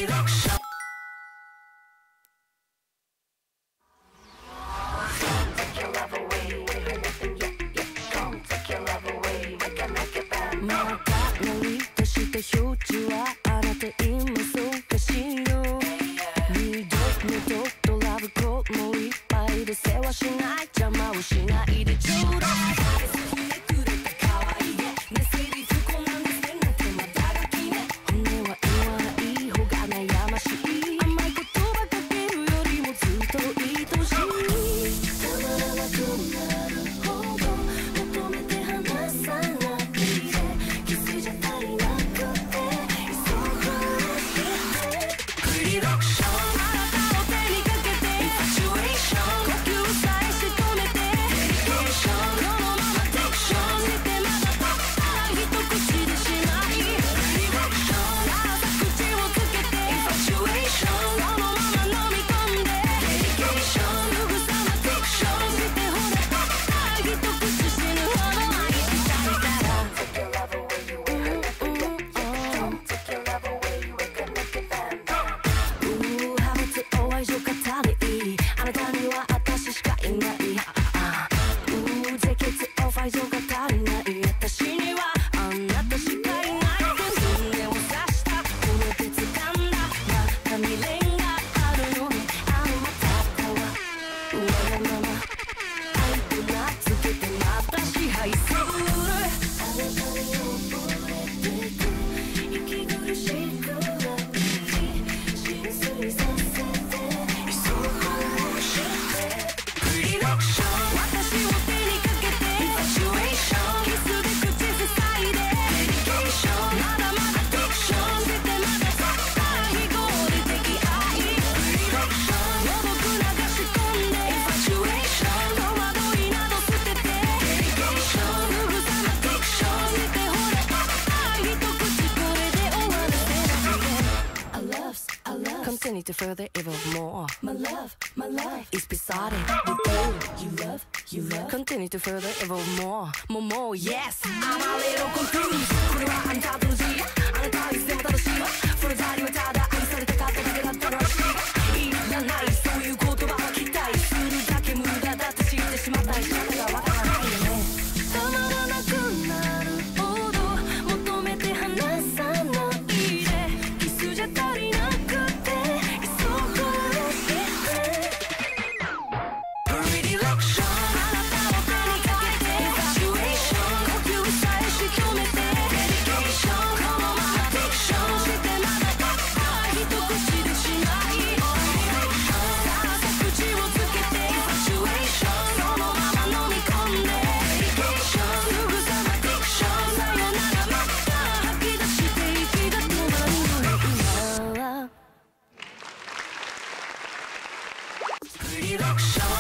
Continue to further evolve more. My love is beside it with you. You love. Continue to further evolve more. More, yes. I'm a little confused. これはあんたとの字。あなたはいつでも正しい。そのざりはただ愛されたかっただけだったらしい。いらないそういう言葉は期待するだけ無駄だって知ってしまったり仕方がわからないよね。たまらなくなるほど求めて離さないで。キスじゃ足りなくて。Rock show.